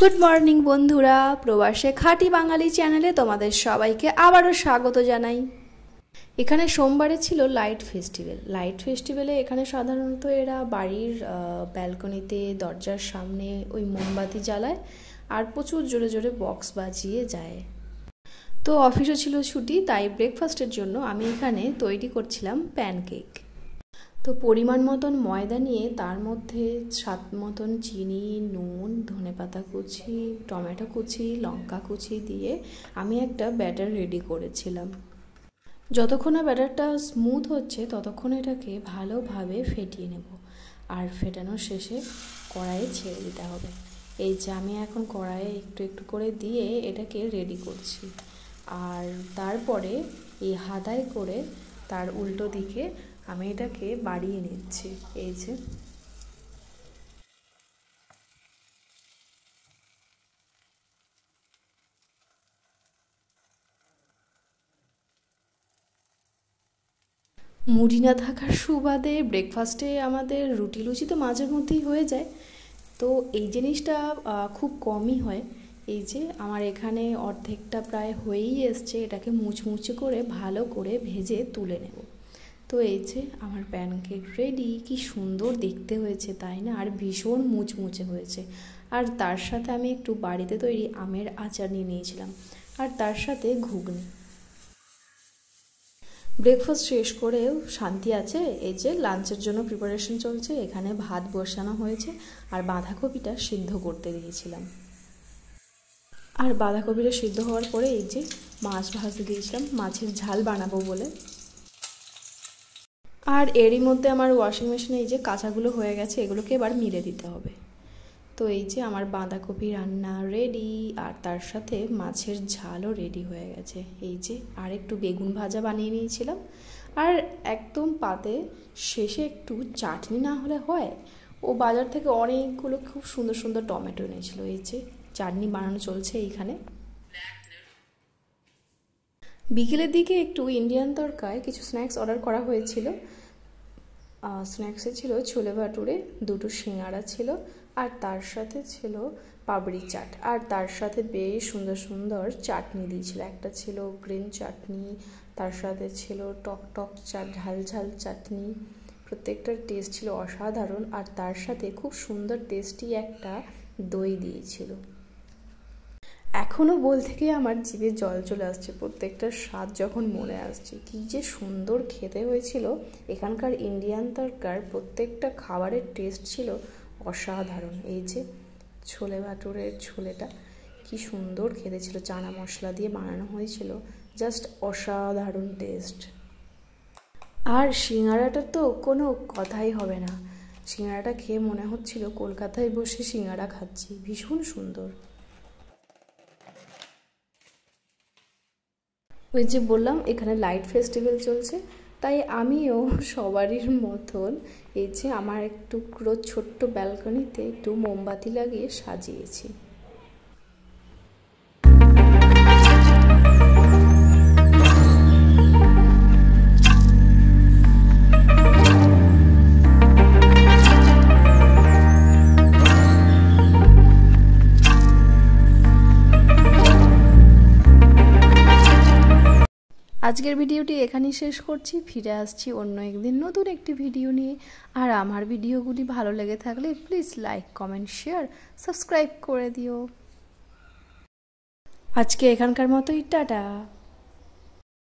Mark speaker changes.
Speaker 1: Good morning বন্ধুরা, প্রবাসে খাঁটি বাঙালি চ্যানেলে তোমাদের সবাইকে আবারও স্বাগত জানাই। এখানে সোমবারে ছিল লাইট ফেস্টিভ্যালে এখানে সাধারণত এরা বাড়ির ব্যালকনিতে দরজার সামনে ওই মোমবাতি জ্বালায় আর প্রচুর জোরে জোরে বক্স বাজিয়ে যায়। তো অফিসও ছিল ছুটি, তাই ব্রেকফাস্টের জন্য আমি এখানে তৈরি করছিলাম প্যানকেক। তো পরিমাণ মতন ময়দা নিয়ে তার মধ্যে স্বাদ মতন চিনি, নুন, ধনেপাতা কুচি, টমেটো কুচি, লঙ্কা কুচি দিয়ে আমি একটা ব্যাটার রেডি করেছিলাম। যতক্ষণ না ব্যাটারটা স্মুথ হচ্ছে ততক্ষণ এটাকে ভালোভাবে ফেটিয়ে নেব, আর ফেটানোর শেষে কড়াইয়ে ছেড়ে দিতে হবে। এই যে আমি এখন কড়াইয়ে একটু একটু করে দিয়ে এটাকে রেডি করছি, আর তারপরে এই হাতায় করে তার উল্টো দিকে আমি এটাকে বাড়িয়ে নিচ্ছি। এই যে মুড়ি না থাকার সুবাদে ব্রেকফাস্টে আমাদের রুটি লুচি তো মাঝে মধ্যেই হয়ে যায়, তো এই জিনিসটা খুব কমই হয়। এই যে আমার এখানে অর্ধেকটা প্রায় হয়েই এসছে, এটাকে মুচমুচে করে ভালো করে ভেজে তুলে নেব। তো এই যে আমার প্যানকেক রেডি। কি সুন্দর দেখতে হয়েছে তাই না, আর ভীষণ মুচমুচে হয়েছে। আর তার সাথে আমি একটু বাড়িতে তৈরি আমের আচার নিয়ে নিয়েছিলাম, আর তার সাথে ঘুগনি। ব্রেকফাস্ট শেষ করেও শান্তি আছে। এই যে লাঞ্চের জন্য প্রিপারেশন চলছে, এখানে ভাত বসানো হয়েছে আর বাঁধাকপিটা সিদ্ধ করতে দিয়েছিলাম। আর বাঁধাকপিটা সিদ্ধ হওয়ার পরে এই যে মাছ ভাজতে দিয়েছিলাম, মাছের ঝাল বানাবো বলে। আর এরই মধ্যে আমার ওয়াশিং মেশিনে এই যে কাঁচাগুলো হয়ে গেছে, এগুলোকে এবার মিলে দিতে হবে। তো এই যে আমার বাঁধাকপি রান্না রেডি, আর তার সাথে মাছের ঝালও রেডি হয়ে গেছে। এই যে আর একটু বেগুন ভাজা বানিয়ে নিয়েছিলাম, আর একদম পাতে শেষে একটু চাটনি না হলে হয়। ও বাজার থেকে অনেকগুলো খুব সুন্দর সুন্দর টমেটো এনেছিল। এই যে চাটনি বানানো চলছে এইখানে। বিকেলের দিকে একটু ইন্ডিয়ান তরকায় কিছু স্ন্যাক্স অর্ডার করা হয়েছিল। স্ন্যাক্সে ছিল ছোলে ভাটুরে, দুটো সিঙ্গাড়া ছিল, আর তার সাথে ছিল পাপড়ি চাট, আর তার সাথে বেশ সুন্দর সুন্দর চাটনি দিয়েছিল। একটা ছিল গ্রিন চাটনি, তার সাথে ছিল টক টক ঝাল ঝাল চাটনি। প্রত্যেকটার টেস্ট ছিল অসাধারণ, আর তার সাথে খুব সুন্দর টেস্টি একটা দই দিয়েছিল। এখনও বল থেকে আমার জিভে জল চলে আসছে, প্রত্যেকটার স্বাদ যখন মনে আসছে। কী যে সুন্দর খেতে হয়েছিল। এখানকার ইন্ডিয়ান তরকার প্রত্যেকটা খাবারের টেস্ট ছিল অসাধারণ। এই যে ছোলে ভাটুরের ছোলেটা কি সুন্দর খেতে ছিল, চানা মশলা দিয়ে বানানো হয়েছিল, জাস্ট অসাধারণ টেস্ট। আর সিঙ্গাড়াটা তো কোনো কথাই হবে না, সিঙ্গাড়াটা খেয়ে মনে হচ্ছিল কলকাতায় বসে সিঙ্গাড়া খাচ্ছি, ভীষণ সুন্দর। ওই যে বললাম এখানে লাইট ফেস্টিভ্যাল চলছে, তাই আমিও সবারই মতন এই যে আমার একটু ছোট্ট ব্যালকনিতে একটু মোমবাতি লাগিয়ে সাজিয়েছি। আজকের ভিডিওটি এখানেই শেষ করছি, ফিরে আসছি অন্য একদিন নতুন একটি ভিডিও নিয়ে। আর আমার ভিডিওগুলি ভালো লেগে থাকলে please like, comment, share, subscribe করে দিও। আজকে এখানকার মতোই টাটা।